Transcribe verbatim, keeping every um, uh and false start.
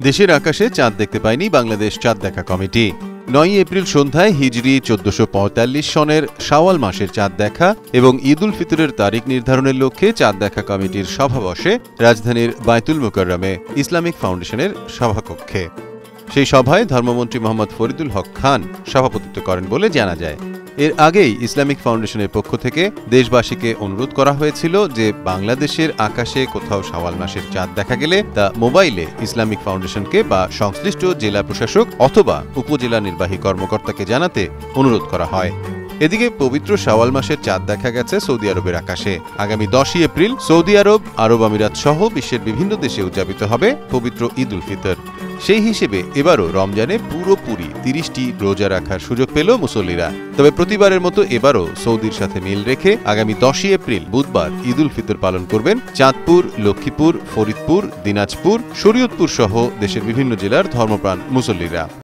দেশের আকাশে চাঁদ দেখতে পায়নি বাংলাদেশ চাঁদ দেখা কমিটি। নয় এপ্রিল সন্ধ্যায় হিজরি চোদ্দশো পঁয়তাল্লিশ সনের শাওয়াল মাসের চাঁদ দেখা এবং ঈদ উল ফিতরের তারিখ নির্ধারণের লক্ষ্যে চাঁদ দেখা কমিটির সভা বসে রাজধানীর বায়তুল মুকাররমে ইসলামিক ফাউন্ডেশনের সভাকক্ষে। সেই সভায় ধর্মমন্ত্রী মোহাম্মদ ফরিদুল হক খান সভাপতিত্ব করেন বলে জানা যায়। এর আগেই ইসলামিক ফাউন্ডেশনের পক্ষ থেকে দেশবাসীকে অনুরোধ করা হয়েছিল যে বাংলাদেশের আকাশে কোথাও শাওয়াল মাসের চাঁদ দেখা গেলে তা মোবাইলে ইসলামিক ফাউন্ডেশনকে বা সংশ্লিষ্ট জেলা প্রশাসক অথবা উপজেলা নির্বাহী কর্মকর্তাকে জানাতে অনুরোধ করা হয়। এদিকে পবিত্র শাওয়াল মাসের চাঁদ দেখা গেছে সৌদি আরবের আকাশে। আগামী দশই এপ্রিল সৌদি আরব, আরব আমিরাত সহ বিশ্বের বিভিন্ন দেশে উদযাপিত হবে পবিত্র ঈদ উল ফিতর। সেই হিসেবে এবারও রমজানে পুরোপুরি তিরিশটি রোজা রাখার সুযোগ পেল মুসল্লিরা। তবে প্রতিবারের মতো এবারও সৌদির সাথে মিল রেখে আগামী দশই এপ্রিল বুধবার ঈদ উল ফিতর পালন করবেন চাঁদপুর, লক্ষ্মীপুর, ফরিদপুর, দিনাজপুর, শরীয়তপুর সহ দেশের বিভিন্ন জেলার ধর্মপ্রাণ মুসল্লিরা।